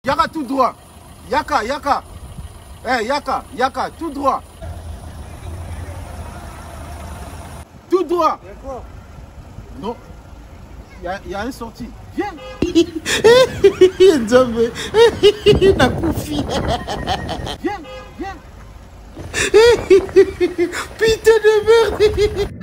Yaka tout droit. Yaka, Yaka. Eh, Yaka, Yaka, tout droit. Tout droit. Non. Il y a une sortie. Viens. Viens, viens. Putain de merde.